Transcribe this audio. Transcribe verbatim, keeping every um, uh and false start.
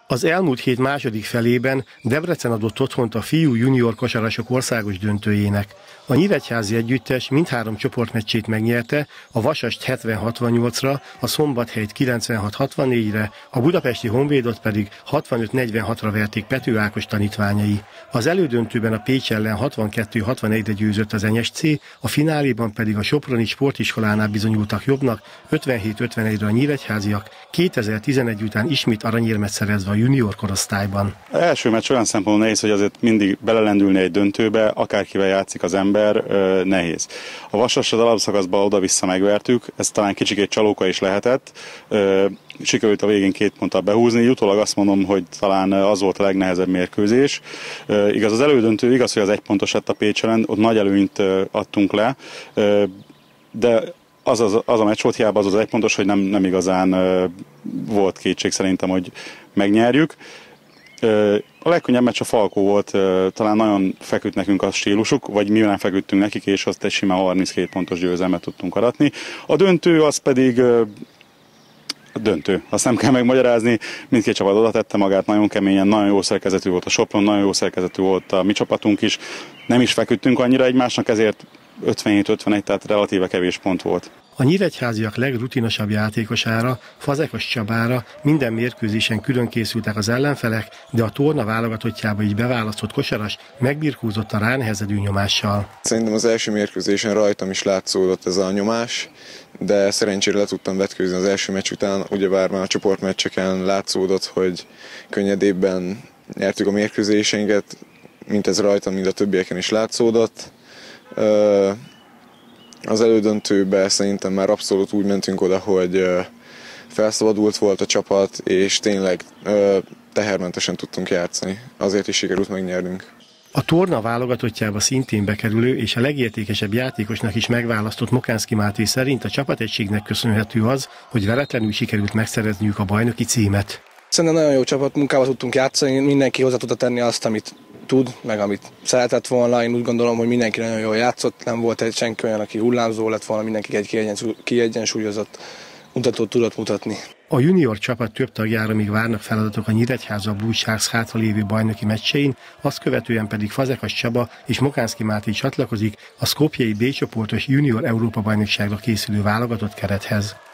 Az elmúlt hét második felében Debrecen adott otthont a fiú junior kosarasok országos döntőjének. A nyíregyházi együttes mindhárom csoportmeccsét megnyerte, a Vasast hetven hatvannyolcra, a Szombathelyt kilencvenhat hatvannégyre, a budapesti Honvédot pedig hatvanöt negyvenhatra verték Pető Ákos tanítványai. Az elődöntőben a Pécs ellen hatvankettő hatvanegyre győzött az en es cé, a fináléban pedig a soproni sportiskolánál bizonyultak jobbnak, ötvenhét ötvenegyre a nyíregyháziak, kétezer-tizenegy után ismét aranyérmet szerezve a junior korosztályban. Az első meccs olyan szempontból nehéz, hogy azért mindig belelendülni egy döntőbe, akárkivel játszik az ember, nehéz. A Vasast az alapszakaszban oda-vissza megvertük, ez talán kicsikét csalóka is lehetett, sikerült a végén két ponttal behúzni, utólag azt mondom, hogy talán az volt a legnehezebb mérkőzés. Igaz, az elődöntő, igaz, hogy az egy pontos lett a Pécs ellen, ott nagy előnyt adtunk le, de az, az, az a meccs volt, hiába az az egy pontos, hogy nem, nem igazán volt kétség szerintem, hogy megnyerjük. A legkönnyebb meccs a Falkó volt, talán nagyon feküdt nekünk a stílusuk, vagy mi nem feküdtünk nekik, és azt egy simán harminckét pontos győzelmet tudtunk aratni. A döntő az pedig a döntő, azt nem kell megmagyarázni, mindkét csapat oda tette magát nagyon keményen, nagyon jó szerkezetű volt a Sopron, nagyon jó szerkezetű volt a mi csapatunk is, nem is feküdtünk annyira egymásnak, ezért ötvenhét ötvenegy, tehát relatíve kevés pont volt. A nyíregyháziak legrutinosabb játékosára, Fazekas Csabára minden mérkőzésen külön készültek az ellenfelek, de a torna válogatottjába így beválasztott kosaras megbirkózott a ránehezedő nyomással. Szerintem az első mérkőzésen rajtam is látszódott ez a nyomás, de szerencsére le tudtam vetkőzni az első meccs után, ugyebár már a csoportmeccseken látszódott, hogy könnyedébben nyertük a mérkőzéseinket, mint ez rajtam, mint a többieken is látszódott. Az elődöntőbe szerintem már abszolút úgy mentünk oda, hogy felszabadult volt a csapat, és tényleg tehermentesen tudtunk játszani. Azért is sikerült megnyernünk. A torna válogatottjába szintén bekerülő és a legértékesebb játékosnak is megválasztott Mokánszky Máté szerint a csapategységnek köszönhető az, hogy veretlenül sikerült megszerezniük a bajnoki címet. Szerintem nagyon jó csapatmunkával tudtunk játszani, mindenki hozzá tudta tenni azt, amit tud, meg amit szeretett volna. Én úgy gondolom, hogy mindenki nagyon jól játszott, nem volt egy senki olyan, aki hullámzó lett volna, mindenki egy kiegyensúlyozott mutatót tudott mutatni. A junior csapat több tagjára még várnak feladatok a Nyíregyháza Blue Sharks hátralévő bajnoki meccsein, azt követően pedig Fazekas Csaba és Mokánszky Máté csatlakozik a szkopjei B csoportos junior Európa bajnokságra készülő válogatott kerethez.